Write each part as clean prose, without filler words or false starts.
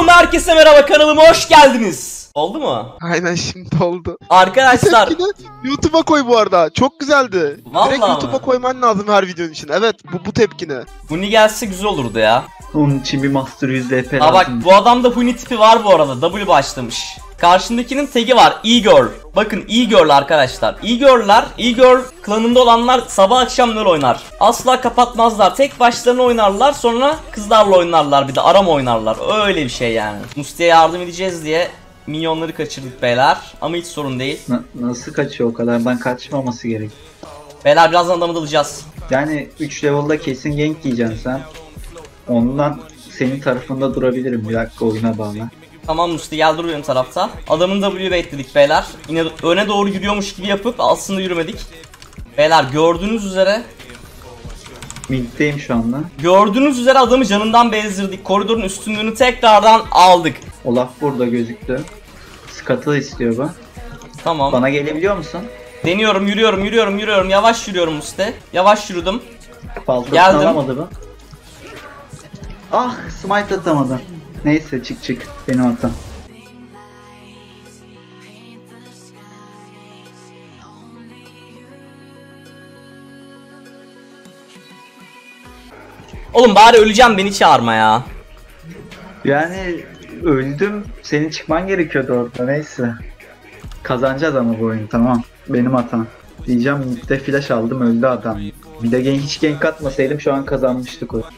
Herkese merhaba, kanalıma hoş geldiniz. Oldu mu? Aynen şimdi oldu. Arkadaşlar. YouTube'a koy bu arada. Çok güzeldi. Vallahi direkt YouTube'a koyman lazım her videonun için. Evet bu tepkini. Huni gelse güzel olurdu ya. Onun için bir Master 100 LP lazım. Aa bak, bu adamda Huni tipi var bu arada. W başlamış. Karşındakinin tagi var. E-Girl. Bakın E-Girl arkadaşlar. E-Girl'lar, E-Girl klanında olanlar sabah akşam LoL oynar. Asla kapatmazlar. Tek başlarına oynarlar. Sonra kızlarla oynarlar. Bir de arama oynarlar. Öyle bir şey yani. Musti'ye yardım edeceğiz diye minyonları kaçırdık beyler. Ama hiç sorun değil. Nasıl kaçıyor o kadar? Ben kaçmaması gerek. Beyler birazdan adamı dalacağız. Yani 3 level'da kesin gank yiyeceksin sen. Ondan senin tarafında durabilirim. Bir dakika, oyuna bağlı. Tamam Musti, gel dur benim tarafta. Adamın W baitledik beyler. Yine öne doğru yürüyormuş gibi yapıp aslında yürümedik. Beyler gördüğünüz üzere. Mid'deyim şu anda. Gördüğünüz üzere adamı canından bezdirdik. Koridorun üstünlüğünü tekrardan aldık. Olaf burada gözüktü. Scuttle istiyor bu. Tamam. Bana gelebiliyor musun? Deniyorum, yürüyorum. Yavaş yürüyorum Musti. Yavaş yürüdüm. Baltasını alamadı bu. Ah, smite atamadı. Neyse, çık. Benim hatam. Oğlum bari öleceğim, beni çağırma ya. Yani öldüm. Senin çıkman gerekiyordu orada. Neyse. Kazanacağız ama bu oyunu, tamam. Benim hatam. Diyeceğim, midde flash aldım, öldü adam. Bir de hiç gank atmasaydım şu an kazanmıştık o.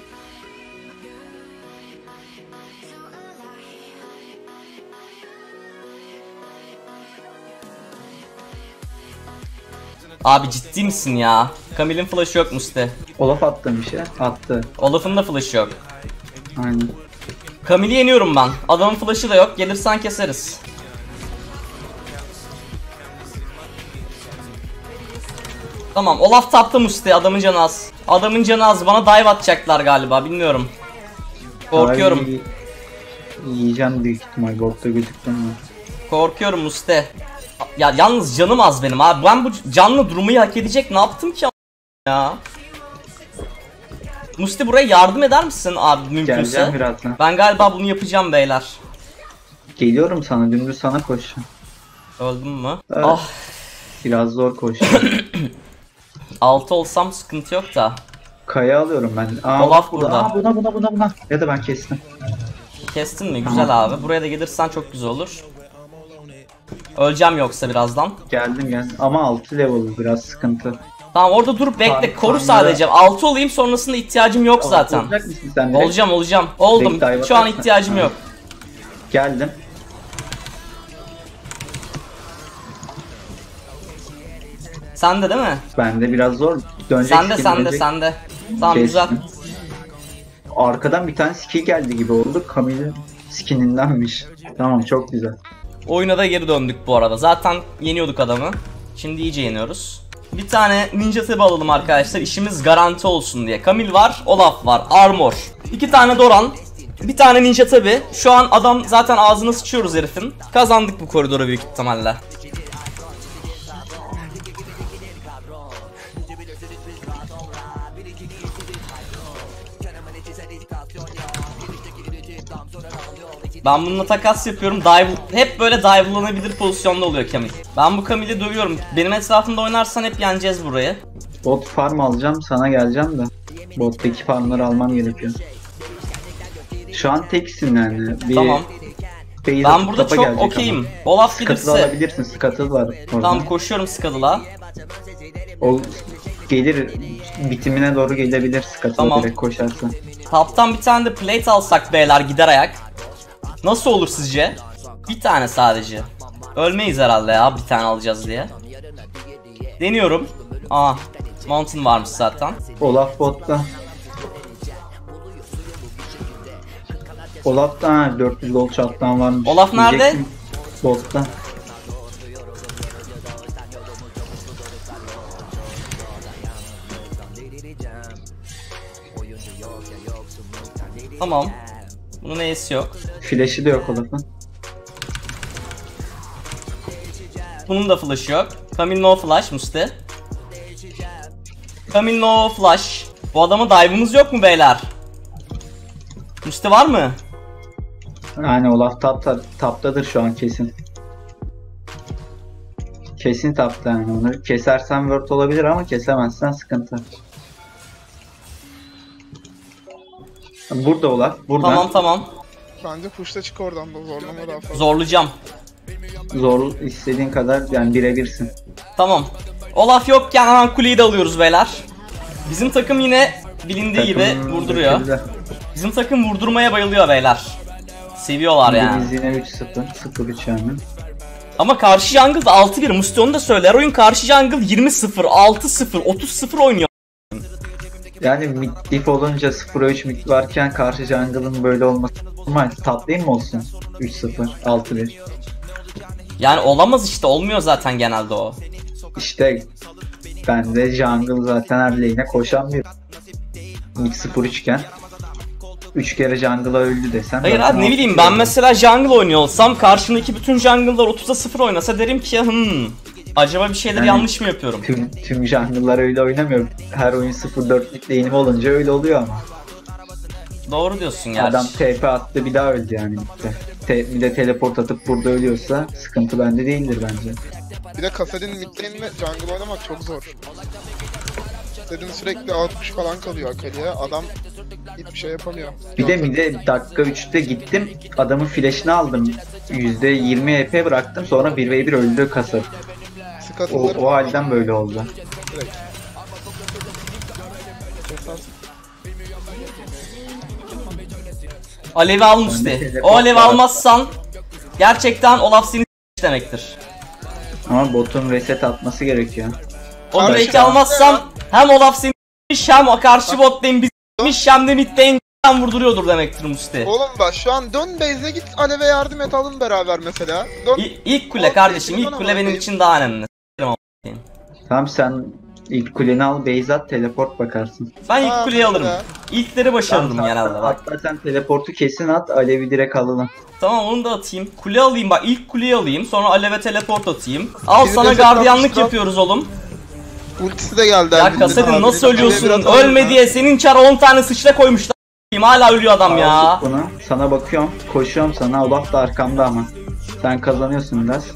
Abi ciddi misin ya? Camille'in flash'ı yok Musti. Olaf attı bir şey. Attı. Olaf'ın da flash'ı yok. Aynen. Camille'i yeniyorum ben. Adamın flash'ı da yok. Gelirsen keseriz. Tamam, Olaf taptı Musti. Adamın canı az. Adamın canı az. Bana dive atacaklar galiba. Bilmiyorum. Korkuyorum. Abi, yiyeceğim büyük ihtimal. Botta gözüktüm mü? Korkuyorum Musti. Ya yalnız canım az benim abi. Ben bu canlı durmayı hak edecek ne yaptım ki ya? Musti, buraya yardım eder misin abi mümkünse? Geleceğim birazdan. Ben galiba bunu yapacağım beyler. Geliyorum sana. Dümdüz sana koşacağım. Öldüm mü? Evet. Ah. Biraz zor koşacağım. 6 olsam sıkıntı yok da. Kaya alıyorum ben. Olaf burada. Buna. Ya da ben kestim. Kestin mi? Güzel abi. Buraya da gelirsen çok güzel olur. Öleceğim yoksa birazdan. Geldim. Ama 6 level biraz sıkıntı. Tamam, orada durup bekle. Koru sadece. 6 olayım, sonrasında ihtiyacım yok zaten. Olacak mısın sen direkt? Olacağım. Oldum. Şu an ihtiyacım yok. Geldim. Sende değil mi? Bende biraz zor. Dönecek Sende. Tamam, Kestim. güzel. Arkadan bir tane skill geldi gibi oldu. Camille'in skinindenmiş. Tamam, çok güzel. Oyuna da geri döndük bu arada. Zaten yeniyorduk adamı. Şimdi iyice yeniyoruz. Bir tane ninja tabi alalım arkadaşlar. İşimiz garanti olsun diye. Camille var, Olaf var, Armor. 2 tane Doran. Bir tane ninja tabi. Şu an adam zaten ağzına sıçıyoruz herifin. Kazandık bu koridoru büyük ihtimalle. Ben bununla takas yapıyorum. Hep böyle dive'lanabilir pozisyonda oluyor Camille. Ben bu Camille'i dövüyorum. Benim etrafımda oynarsan hep yeneceğiz burayı. Bot farm alacağım, sana geleceğim de. Bottaki farmları almam gerekiyor. Şu an teksin yani. Tamam. Ben burada çok okeyim. Olaf gelirse. Scuttle alabilirsin, Scuttle var orada. Tamam, koşuyorum Scuttle'a. O gelir, bitimine doğru gelebilir Scuttle, tamam. Direkt koşarsın. Top'tan bir tane de plate alsak beyler, gider ayak. Nasıl olur sizce? Bir tane sadece. Ölmeyiz herhalde ya, bir tane alacağız diye. Deniyorum. Aa, Mountain varmış zaten. Olaf botta. Olaf'ta 400 gold shot'tan varmış. Olaf nerede? Diyecektim, botta. Tamam. Bunun neyesi yok. Flash'ı da yok Olaf'ın. Bunun da flash'ı yok. Camille no flash Musti. Camille no flash. Bu adama dive'ımız yok mu beyler? Musti var mı? Yani Olaf taptadır şu an kesin. Kesin tapta yani. Onu kesersen word olabilir ama kesemezsen sıkıntı. Burada Olaf. Burada. Tamam. Bence push'ta çık oradan da zorlama daha fazla. Zorlayacağım. Zor istediğin kadar yani birebirsin. Tamam. Olaf yokken hemen kuleyi de alıyoruz beyler. Bizim takım yine bilindiği gibi Takımın vurduruyor. rakibi de. Bizim takım vurdurmaya bayılıyor beyler. Seviyorlar yani. Biz yine 3-0. 0-3 yani. Ama karşı jungle da 6-1. Musti onu da söyler. Oyun karşı jungle 20-0, 6-0, 30-0 oynuyor. Yani mid diff olunca 0-3 mid varken karşı jungle'ın böyle olması normal. Tatlı mı olsun? 3-0, 6-1. Yani olamaz işte. Olmuyor zaten genelde o. İşte ben de jungle zaten her lane'e koşan bir mid 0-3 iken 3 kere jungle'a öldü desem. Hayır abi ne bileyim ben mesela jungle oynuyor olsam karşımdaki bütün jungle'lar 30'a 0 oynasa derim ki acaba bir şeyler Yani yanlış mı yapıyorum? Tüm jungle'lar öyle oynamıyor. Her oyun 0-4'lük lane'im olunca öyle oluyor ama. Doğru diyorsun gerçi. Adam TP attı bir daha öldü yani bitti. Bir de teleport atıp burada ölüyorsa sıkıntı bende değildir bence. Bir de Kassadin mid lane'le jungle oynamak çok zor. Kassadin sürekli outpush falan kalıyor Akali'ye. Adam hiçbir şey yapamıyor. Bir de dakika 3'te gittim adamın flash'ını aldım. %20 EP bıraktım sonra 1v1 öldü Kasır. O halden böyle oldu. Direkt. Alevi al Musti. O alevi almazsan gerçekten Olaf seni demektir. Ama botun reset atması gerekiyor. O Karşı break'i bot almazsam hem Olaf seni hem o karşı bot lane bizmiş hem de mid lane vurduruyordur demektir Musti. Oğlum bak şu an dön base'e git Alev'e yardım et alın beraber mesela. Dön. İlk kule kardeşim, ilk kule benim için daha önemli. Tamam sen ilk kuleni al base at teleport bakarsın. Ben ilk kuleyi alırım. mesela. İlkleri başarırım genelde bak. Hatta sen teleportu kesin at Alev'i direkt alalım. Tamam onu da atayım. Kule alayım bak ilk kuleyi alayım sonra Alev'e teleport atayım. Al Biz sana de gardiyanlık tekrar- yapıyoruz oğlum. Ultisi de geldi. Ya Elvin'in Kassadin abi. nasıl ölüyorsun? Alev'i atalım Ölme ya. diye senin çara 10 tane sıçra koymuşlar. Hala ölüyor adam ya. Al tut bunu. Sana bakıyorum. Koşuyorum sana. Olaf da arkamda ama. Sen kazanıyorsun biraz.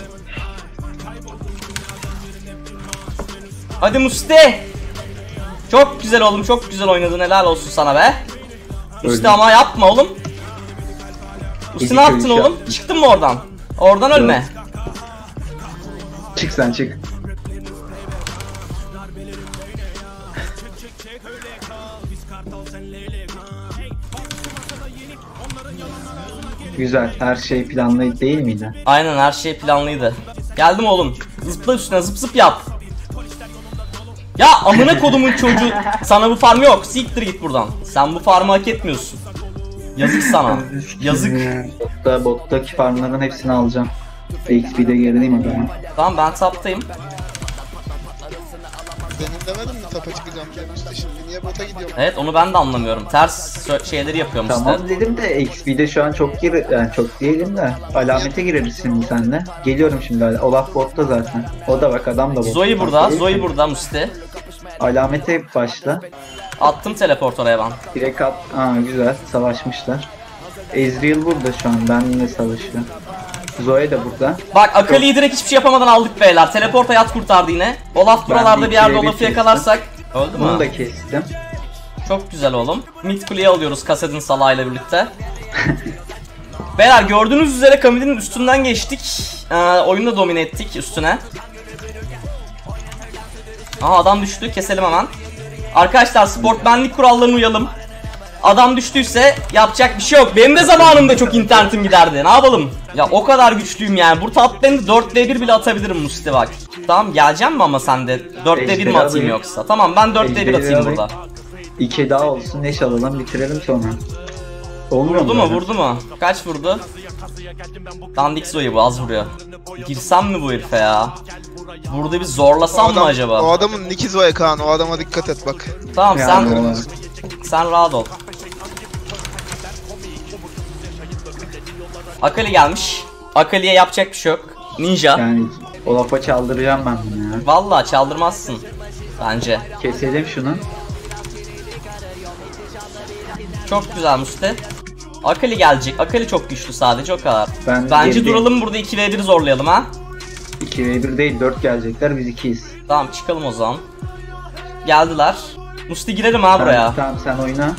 Hadi Musti. Çok güzel oğlum çok güzel oynadın helal olsun sana be. Musti Öldüm. ama yapma oğlum. Musti Ezik ne yaptın ölüş oğlum? yaptım. Çıktın mı oradan? Oradan ölme. Çık sen çık. Güzel. Her şey planlı değil miydi? Aynen her şey planlıydı. Geldim oğlum. Zıpla üstüne zıp zıp yap. Ya amına kodumun çocuğu. Sana bu farm yok. Siktir git buradan. Sen bu farmı hak etmiyorsun. Yazık sana. Yazık. Bottaki farmların hepsini alacağım. XP'de gerileyim adamı. Tamam ben taptayım. Senin demedin mi tapa çıkacağım demişti şimdi niye bota gidiyorum? Evet onu ben de anlamıyorum. Ters şeyleri yapıyorum Tamam işte. dedim de XP'de şu an çok yani çok diyelim de alamete gireriz şimdi senle. Geliyorum şimdi Olaf botta zaten. O da bak adam da botta. Zoe burada. Zoe burada Musti. Alamete başla. Attım teleport oraya ben. Direkt at. Aa güzel savaşmışlar. Ezreal burada şu an benimle savaşıyor. Zoe de burada. Bak Akali'yi direkt hiçbir şey yapamadan aldık beyler. Teleport hayat kurtardı yine. Olaf buralarda bir bir yerde birebir Olaf'ı kestim. yakalarsak. Öldü Bunu mü? da kestim. Çok güzel oğlum. Mid kuleyi alıyoruz Kassadin Salah'yla birlikte. Beyler gördüğünüz üzere Kamil'in üstünden geçtik. Oyunu da domine ettik üstüne. Aha adam düştü. Keselim hemen. Arkadaşlar sportmenlik kurallarına uyalım. Adam düştüyse yapacak bir şey yok. Benim de zamanımda çok internetim giderdi. Ne yapalım? Ya o kadar güçlüyüm yani. Bu top lane'de 4v1 bile atabilirim Musti bak. Tamam geleceğim mi ama sen de 4v1 mi atayım yoksa? Tamam ben 4v1 atayım burada. 2 daha olsun neş alalım bitirelim sonra. Olmuyor Vurdu mu? mu vurdu mu? Kaç vurdu? Dandik Zoe bu az vuruyor. Girsem mi bu herife ya? Burada bir zorlasam mı acaba? O adamın Niki Zoe Kaan o adama dikkat et bak. Tamam Yani sen rahat ol. Akali gelmiş. Akali'ye yapacak bir şey yok. Ninja. Yani Olaf'a çaldıracağım ben bunu ya. Vallahi çaldırmazsın. Bence. Keselim şunu. Çok güzel Musti. Akali gelecek. Akali çok güçlü sadece o kadar. Ben Bence gerideyim. duralım burada 2v1 zorlayalım ha. 2v1 değil 4 gelecekler, biz 2'yiz. Tamam çıkalım o zaman. Geldiler. Musti girelim ha buraya. Tamam sen oyna.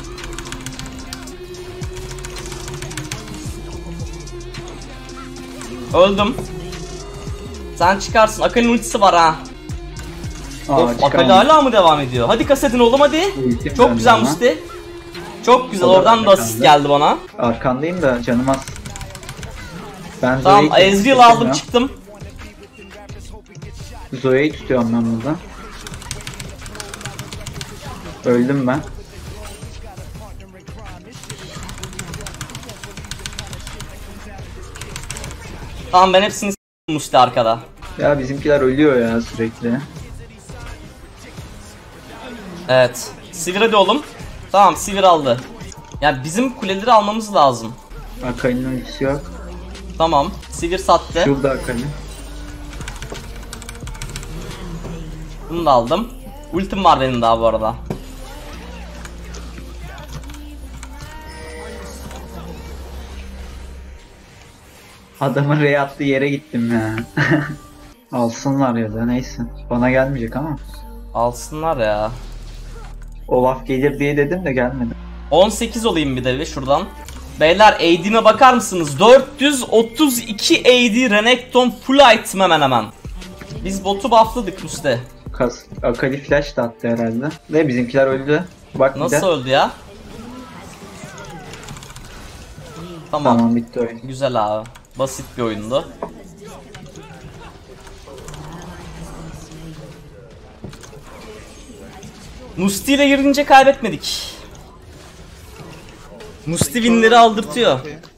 Öldüm. Sen çıkarsın. Akali'nin ultisi var ha. Of, çıkamam. Akali hala mı devam ediyor? Hadi kasetin oğlum hadi. Ultim Çok bende güzel ama. Musti. Çok güzel. O da Oradan da bende asist kaldı. geldi bana. Arkandayım da canım az. Ben Tamam Zoe'yi Ezreal aldım tutuyorum. çıktım. Zoe'yi tutuyorum ben burada. Öldüm ben. Tamam ben hepsini s**tim Musti arkada. Ya bizimkiler ölüyor ya sürekli. Evet. Sivir hadi oğlum. Tamam Sivir aldı. Ya bizim kuleleri almamız lazım. Akali'nin ultisi yok. Tamam. Sivir sattı. Şurada Akali. Bunu da aldım. Ultim var benim daha bu arada. Adamın R'ye attığı yere gittim ya. Alsınlar ya da neyse. Bana gelmeyecek ama. Alsınlar ya. Olaf gelir diye dedim de gelmedi. 18 olayım bir de şuradan. Beyler AD'me bakar mısınız? 432 AD Renekton full item hemen hemen. Biz botu buffladık Musti. Akali flash da attı herhalde. Ve bizimkiler öldü. Bak bir Nasıl de. öldü ya? Tamam. Tamam bitti oyun. Güzel abi. Basit bir oyundu. Musti ile girince kaybetmedik. Musti winleri aldırtıyor.